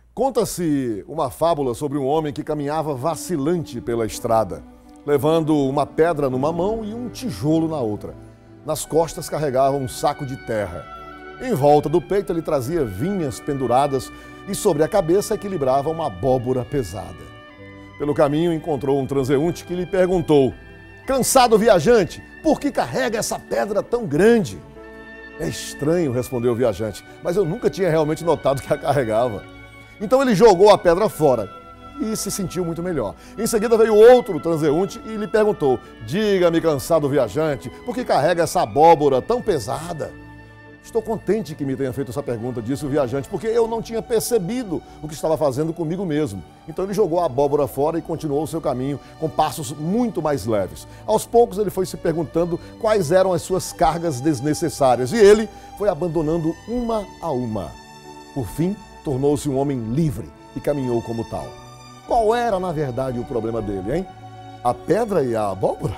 Conta-se uma fábula sobre um homem que caminhava vacilante pela estrada, levando uma pedra numa mão e um tijolo na outra. Nas costas carregava um saco de terra. Em volta do peito ele trazia vinhas penduradas e sobre a cabeça equilibrava uma abóbora pesada. Pelo caminho encontrou um transeunte que lhe perguntou: "Cansado viajante, por que carrega essa pedra tão grande?" "É estranho", respondeu o viajante, "mas eu nunca tinha realmente notado que a carregava." Então ele jogou a pedra fora e se sentiu muito melhor. Em seguida veio outro transeunte e lhe perguntou: "Diga-me, cansado viajante, por que carrega essa abóbora tão pesada?" "Estou contente que me tenha feito essa pergunta", disse o viajante, "porque eu não tinha percebido o que estava fazendo comigo mesmo." Então ele jogou a abóbora fora e continuou o seu caminho com passos muito mais leves. Aos poucos ele foi se perguntando quais eram as suas cargas desnecessárias e ele foi abandonando uma a uma. Por fim, tornou-se um homem livre e caminhou como tal. Qual era, na verdade, o problema dele, hein? A pedra e a abóbora?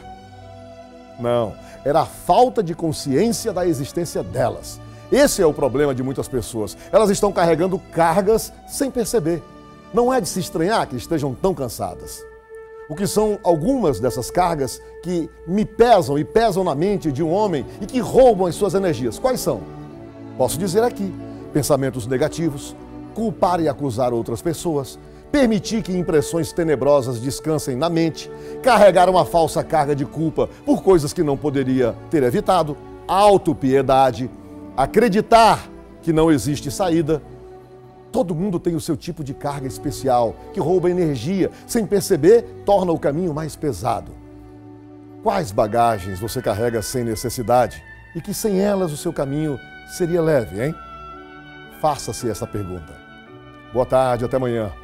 Não, era a falta de consciência da existência delas. Esse é o problema de muitas pessoas. Elas estão carregando cargas sem perceber. Não é de se estranhar que estejam tão cansadas. O que são algumas dessas cargas que me pesam e pesam na mente de um homem e que roubam as suas energias? Quais são? Posso dizer aqui: pensamentos negativos, culpar e acusar outras pessoas, permitir que impressões tenebrosas descansem na mente, carregar uma falsa carga de culpa por coisas que não poderia ter evitado, autopiedade, acreditar que não existe saída. Todo mundo tem o seu tipo de carga especial, que rouba energia, sem perceber, torna o caminho mais pesado. Quais bagagens você carrega sem necessidade e que sem elas o seu caminho seria leve, hein? Faça-se essa pergunta. Boa tarde, até amanhã.